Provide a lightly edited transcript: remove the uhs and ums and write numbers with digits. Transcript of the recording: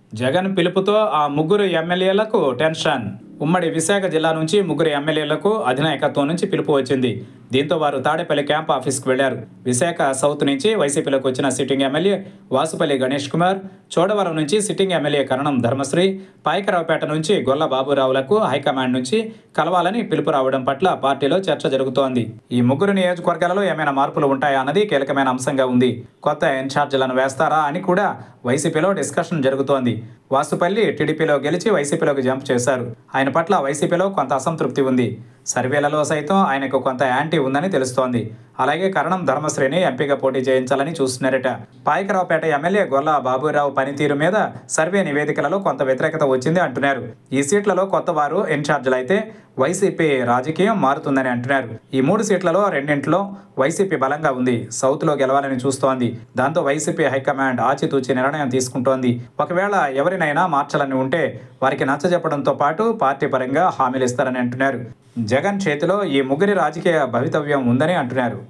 జగన్ పిలుపుతో ఆ ముగ్గురు ఎమ్మెల్యేలకు టెన్షన్. ఉమ్మడి విశాఖ జిల్లా నుంచి ముగ్గురు ఎమ్మెల్యేలకు అధినాయకత్వం నుంచి పిలుపు వచ్చింది. దీంతో వారు తాడేపల్లి క్యాంప్ ఆఫీస్కు వెళ్లారు. విశాఖ సౌత్ నుంచి వైసీపీలోకి వచ్చిన సిట్టింగ్ ఎమ్మెల్యే వాసుపల్లి గణేష్ కుమార్, చోడవరం నుంచి సిట్టింగ్ ఎమ్మెల్యే కరణం ధర్మశ్రీ, పాయకరావుపేట నుంచి గొల్ల బాబురావులకు హైకమాండ్ నుంచి కలవాలని పిలుపు రావడం పట్ల పార్టీలో చర్చ జరుగుతోంది. ఈ ముగ్గురు నియోజకవర్గాలలో ఏమైనా మార్పులు ఉంటాయా అన్నది కీలకమైన అంశంగా ఉంది. కొత్త ఇన్ఛార్జీలను వేస్తారా అని కూడా వైసీపీలో డిస్కషన్ జరుగుతోంది. వాసుపల్లి టీడీపీలో గెలిచి వైసీపీలోకి జంప్ చేశారు. ఆయన పట్ల వైసీపీలో కొంత అసంతృప్తి ఉంది. సర్వేలలో సైతం ఆయనకు కొంత యాంటీ ఉందని తెలుస్తోంది. అలాగే కరణం ధర్మశ్రేణి ఎంపీగా పోటీ చేయించాలని చూస్తున్నారట. పాయకరావుపేట ఎమ్మెల్యే గొల్ల బాబురావు పనితీరు మీద సర్వే నివేదికలలో కొంత వ్యతిరేకత వచ్చింది అంటున్నారు. ఈ సీట్లలో కొత్త వారు ఇన్ఛార్జీలైతే వైసీపీ రాజకీయం మారుతుందని అంటున్నారు. ఈ 3 సీట్లలో రెండింటిలో వైసీపీ బలంగా ఉంది. సౌత్లో గెలవాలని చూస్తోంది. దాంతో వైసీపీ హైకమాండ్ ఆచితూచి నిర్ణయం తీసుకుంటోంది. ఒకవేళ ఎవరినైనా మార్చాలని ఉంటే వారికి నచ్చజెప్పడంతో పాటు పార్టీ పరంగా హామీలు ఇస్తారని అంటున్నారు. జగన్ చేతిలో ఈ ముగ్గురి రాజకీయ భవితవ్యం ఉందని అంటున్నారు.